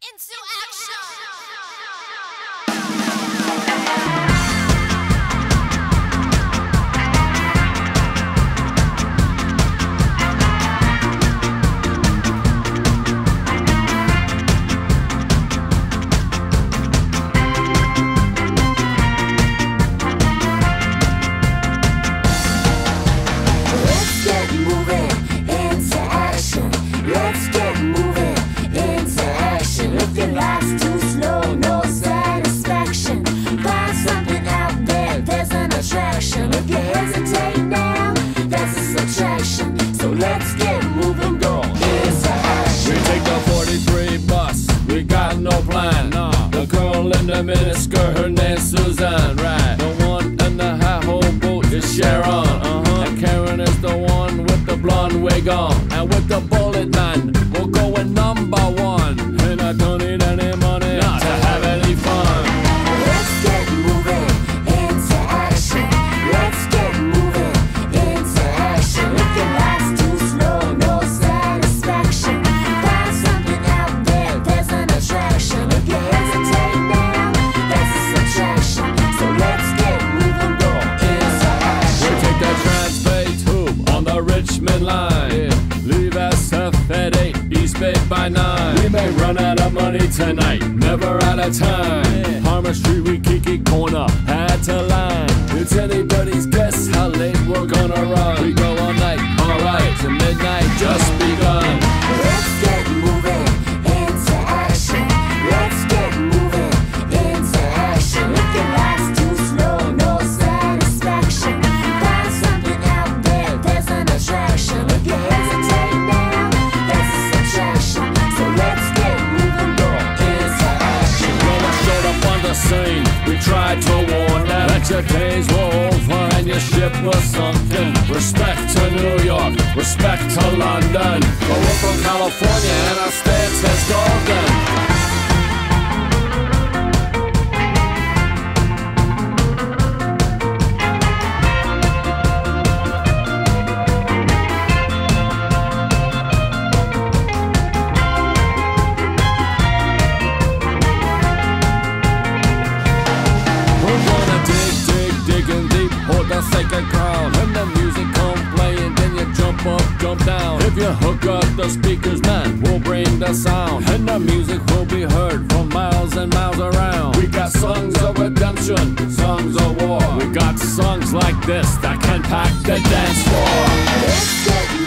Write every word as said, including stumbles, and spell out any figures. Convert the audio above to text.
into action. Let's get moving into action. Let's get moving into action. If your life's too slow, no satisfaction. Find something out there, there's an attraction. If you hesitate now, that's a subtraction. So let's get moving, go into action. We take the forty-three bus, we got no plan. Nah. The girl in the miniskirt, her name's Suzanne, right? The one in the high hole boat is Sharon, uh-huh. And Karen is the one with the blonde wig on. And with the bullet man, we're going number one. And I don't need any money nah, to have any fun. Let's get moving into action. Let's get moving into action. If your life's too slow, no satisfaction. Find something out there, there's an attraction. If you hesitate now, that's a subtraction. So let's get moving, go into We action. take that Transbay tube on the Richmond line. Yeah. Leave S F at eight, East Bay by nine. We may run out of money tonight, never out of time. Yeah. Harmon Street, we kiki corner, had to line. It's anybody's guess how late we're gonna run. We go all night, alright, to midnight just begun. Let's get moving into action. Let's get moving into action. If your life's too slow, no satisfaction. Find something out there, there's an attraction. If you hesitate now, that's a subtraction. So let's get moving, go into action. When we showed up on the scene, we tried to warn them that your days were over and your ship was sunken. Respect to New York, respect to London. But we're from California and our stance is golden. We're gonna dig, dig, digging deep, hold the sacred ground. When the music come playing, then you jump up, jump down. If you hook up the speakers, man, we'll bring the sound. And the music will be heard from miles and miles around. We got songs of redemption, songs of war. We got songs like this that can pack the dance floor. Let's get